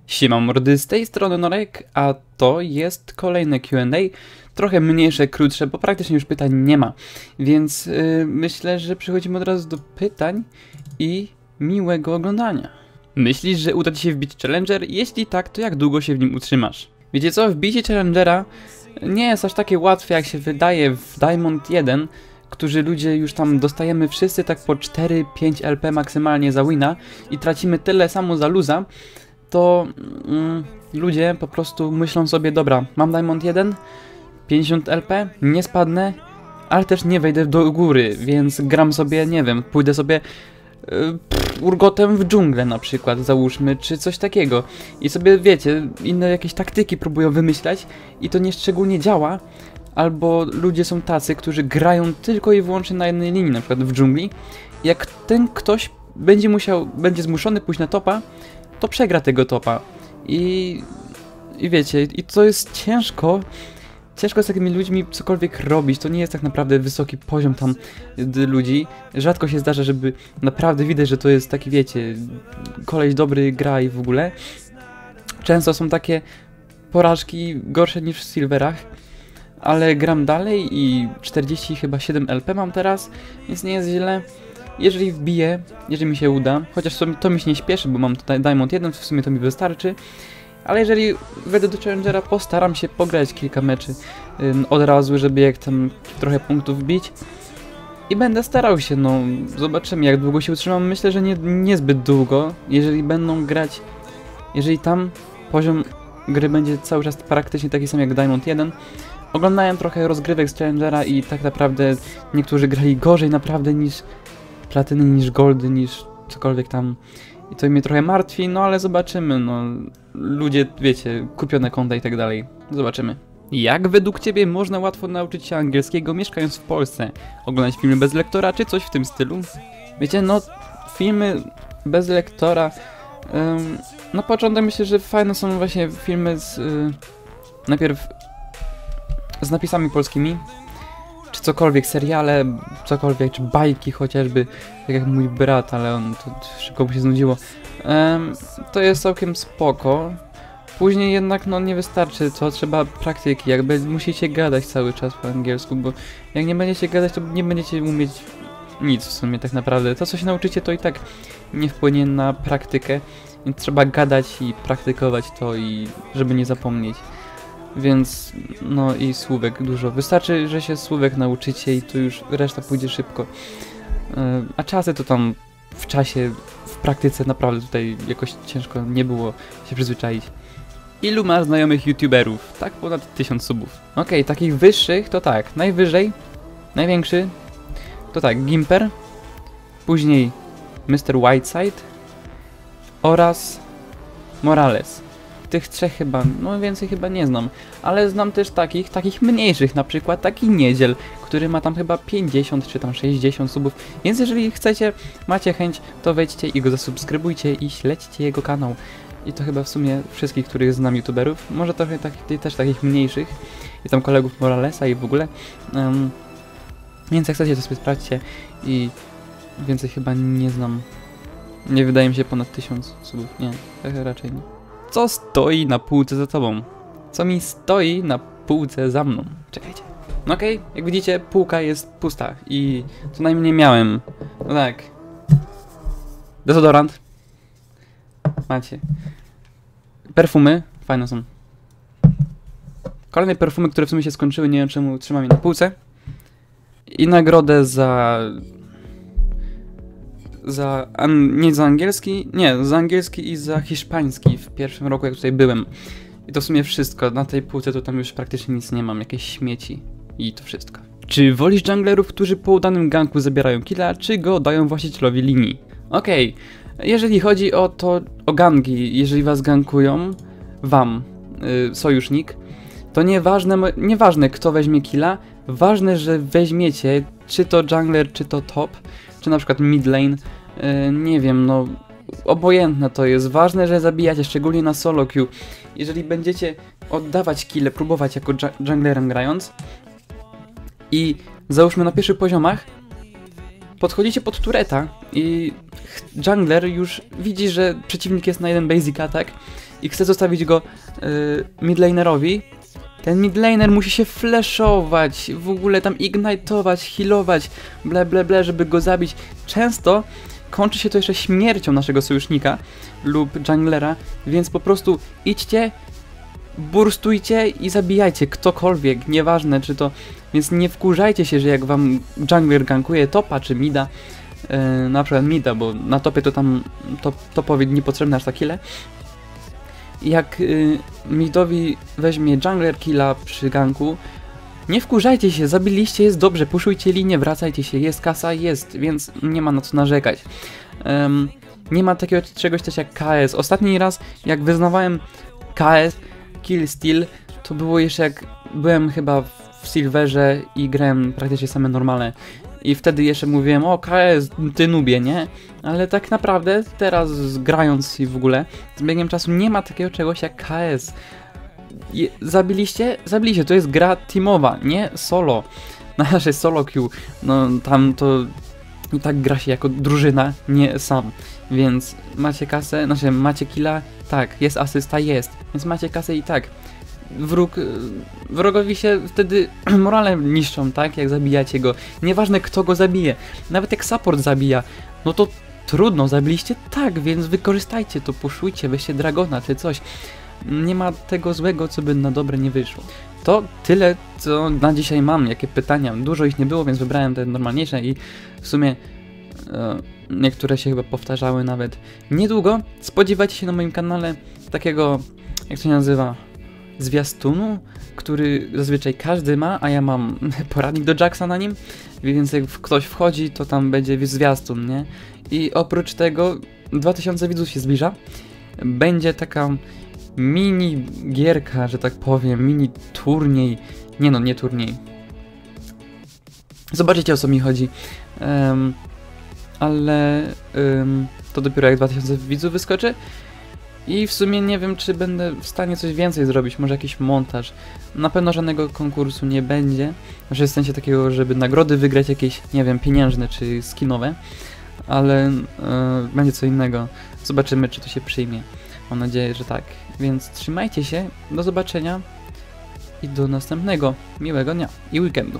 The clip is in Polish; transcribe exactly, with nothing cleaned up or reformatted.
Siema mordy, z tej strony Norek, a to jest kolejne Q and A, trochę mniejsze, krótsze, bo praktycznie już pytań nie ma, więc yy, myślę, że przechodzimy od razu do pytań i miłego oglądania. Myślisz, że uda Ci się wbić Challenger? Jeśli tak, to jak długo się w nim utrzymasz? Wiecie co, wbicie Challengera nie jest aż takie łatwe, jak się wydaje w Diamond jeden, którzy ludzie już tam dostajemy wszyscy tak po cztery pięć L P maksymalnie za wina i tracimy tyle samo za luza, to mm, ludzie po prostu myślą sobie, dobra, mam Diamond jeden, pięćdziesiąt L P, nie spadnę, ale też nie wejdę do góry, więc gram sobie, nie wiem, pójdę sobie yy, pff, urgotem w dżunglę na przykład, załóżmy, czy coś takiego. I sobie, wiecie, inne jakieś taktyki próbują wymyślać i to nie szczególnie działa, albo ludzie są tacy, którzy grają tylko i wyłącznie na jednej linii, na przykład w dżungli. Jak ten ktoś będzie musiał, będzie zmuszony pójść na topa, to przegra tego topa. I, i wiecie, i to jest ciężko, ciężko z takimi ludźmi cokolwiek robić, to nie jest tak naprawdę wysoki poziom tam ludzi. Rzadko się zdarza, żeby naprawdę widać, że to jest taki, wiecie, koleś dobry gra i w ogóle. Często są takie porażki gorsze niż w silverach, ale gram dalej i czterdzieści chyba siedem L P mam teraz, więc nie jest źle. Jeżeli wbiję, jeżeli mi się uda, chociaż to, to mi się nie śpieszy, bo mam tutaj Diamond jeden, w sumie to mi wystarczy, ale jeżeli wejdę do Challengera, postaram się pograć kilka meczy yy, od razu, żeby jak tam trochę punktów wbić i będę starał się, no zobaczymy jak długo się utrzymam, myślę, że nie, niezbyt długo, jeżeli będą grać, jeżeli tam poziom gry będzie cały czas praktycznie taki sam jak Diamond jeden. Oglądałem trochę rozgrywek z Challengera i tak naprawdę niektórzy grali gorzej naprawdę niż platyny, niż goldy, niż cokolwiek tam. I to mnie trochę martwi, no ale zobaczymy, no. Ludzie, wiecie, kupione konta i tak dalej. Zobaczymy. Jak według Ciebie można łatwo nauczyć się angielskiego mieszkając w Polsce? Oglądać filmy bez lektora, czy coś w tym stylu? Wiecie, no, filmy bez lektora... Um, na początek myślę, że fajne są właśnie filmy z... Yy, najpierw z napisami polskimi, czy cokolwiek, seriale, cokolwiek, czy bajki chociażby, tak jak mój brat, ale on to szybko mu się znudziło. Um, to jest całkiem spoko. Później jednak no nie wystarczy, to trzeba praktyki, jakby musicie gadać cały czas po angielsku, bo jak nie będziecie gadać, to nie będziecie umieć nic w sumie tak naprawdę. To co się nauczycie, to i tak nie wpłynie na praktykę, więc trzeba gadać i praktykować to, i żeby nie zapomnieć. Więc, no i słówek dużo. Wystarczy, że się słówek nauczycie i to już reszta pójdzie szybko. Yy, a czasy to tam w czasie, w praktyce naprawdę tutaj jakoś ciężko nie było się przyzwyczaić. Ilu ma znajomych youtuberów? Tak, ponad tysiąc subów. Okej, okay, takich wyższych to tak, najwyżej, największy to tak, Gimper, później mister Whiteside oraz Morales. Tych trzech chyba, no więcej chyba nie znam, ale znam też takich, takich mniejszych, na przykład taki Niedziel, który ma tam chyba pięćdziesiąt czy tam sześćdziesiąt subów, więc jeżeli chcecie, macie chęć, to wejdźcie i go zasubskrybujcie i śledźcie jego kanał. I to chyba w sumie wszystkich, których znam youtuberów, może trochę tak, też takich mniejszych i tam kolegów Moralesa i w ogóle. Um, więc jak chcecie, to sobie sprawdźcie i więcej chyba nie znam. Nie wydaje mi się ponad tysiąc subów, nie, raczej nie. Co stoi na półce za tobą? Co mi stoi na półce za mną? Czekajcie. No okej, okay, jak widzicie, półka jest pusta i co najmniej miałem. No tak. Dezodorant. Macie. Perfumy. Fajne są. Kolejne perfumy, które w sumie się skończyły, nie wiem czemu trzymam je na półce. I nagrodę za... Za, an, nie za angielski, nie, za angielski i za hiszpański w pierwszym roku, jak tutaj byłem. I to w sumie wszystko, na tej półce to tam już praktycznie nic nie mam, jakieś śmieci i to wszystko. Czy wolisz junglerów, którzy po udanym ganku zabierają killa, czy go dają właścicielowi linii? Okej, okay. Jeżeli chodzi o to, o ganki, jeżeli was gankują, wam, yy, sojusznik, to nieważne, nieważne kto weźmie killa, ważne, że weźmiecie, czy to jungler, czy to top, czy na przykład mid lane, yy, nie wiem, no obojętne to jest, ważne, że zabijacie, szczególnie na solo queue. Jeżeli będziecie oddawać kille, próbować jako junglerem grając i załóżmy na pierwszych poziomach podchodzicie pod tureta i jungler już widzi, że przeciwnik jest na jeden basic attack i chcę zostawić go yy, midlanerowi, ten midlaner musi się flashować, w ogóle tam ignite'ować, healować, ble ble ble, żeby go zabić. Często kończy się to jeszcze śmiercią naszego sojusznika lub junglera, więc po prostu idźcie, burstujcie i zabijajcie ktokolwiek, nieważne czy to... Więc nie wkurzajcie się, że jak wam jungler gankuje topa czy mida, yy, na przykład mida, bo na topie to tam top, topowi niepotrzebne aż tak ile. Jak yy, midowi weźmie jungler killa przy ganku, nie wkurzajcie się, zabiliście, jest dobrze, puszujcie linię, wracajcie się, jest kasa, jest, więc nie ma na co narzekać. Um, nie ma takiego czegoś też jak K S. Ostatni raz, jak wyznawałem K S, kill steal, to było jeszcze jak byłem chyba w Silverze i grałem praktycznie same normale. I wtedy jeszcze mówiłem, o K S, ty nubie, nie? Ale tak naprawdę teraz grając i w ogóle, z biegiem czasu nie ma takiego czegoś jak K S. Je, zabiliście? Zabiliście, to jest gra teamowa, nie solo. Nasze solo queue, no tam to i tak gra się jako drużyna, nie sam. Więc macie kasę, znaczy macie killa, tak, jest asysta, jest. Więc macie kasę i tak. Wróg, wrogowi się wtedy morale niszczą, tak, jak zabijacie go. Nieważne kto go zabije, nawet jak support zabija, no to trudno, zabiliście, tak, więc wykorzystajcie to, puszujcie, weźcie dragona czy coś. Nie ma tego złego, co by na dobre nie wyszło. To tyle, co na dzisiaj mam, jakie pytania. Dużo ich nie było, więc wybrałem te normalniejsze i w sumie e, niektóre się chyba powtarzały nawet. Niedługo spodziewajcie się na moim kanale takiego, jak to się nazywa, zwiastunu, który zazwyczaj każdy ma, a ja mam poradnik do Jacksa na nim, więc jak ktoś wchodzi, to tam będzie zwiastun, nie? I oprócz tego dwa tysiące widzów się zbliża. Będzie taka mini gierka, że tak powiem, mini turniej. Nie no, nie turniej. Zobaczycie, o co mi chodzi. Um, ale um, to dopiero jak dwa tysiące widzów wyskoczy. I w sumie nie wiem, czy będę w stanie coś więcej zrobić, może jakiś montaż. Na pewno żadnego konkursu nie będzie. Znaczy w sensie takiego, żeby nagrody wygrać jakieś, nie wiem, pieniężne czy skinowe. Ale e, będzie co innego. Zobaczymy, czy to się przyjmie. Mam nadzieję, że tak. Więc trzymajcie się, do zobaczenia i do następnego miłego dnia i weekendu.